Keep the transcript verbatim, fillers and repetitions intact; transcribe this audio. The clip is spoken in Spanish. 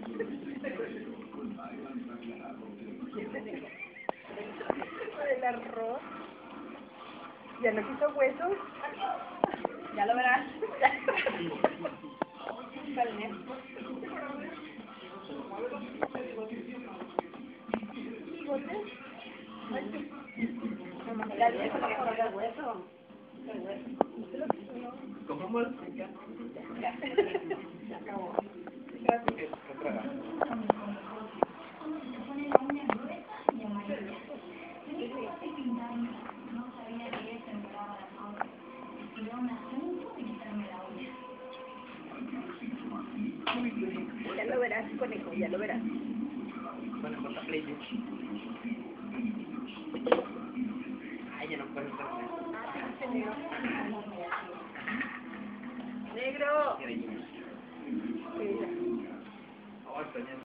El arroz. ¿Ya no quiso huesos? Ya lo verás. Mira el hueso, para que salga el hueso. El hueso. ¿Cómo es? Ya. Se acabó. Gracias. Ya lo verás, conejo, ya lo verás. Bueno, corta play. Ay, ya no puedo estar. Negro. Negro. Sí, ya. Oh, extrañé.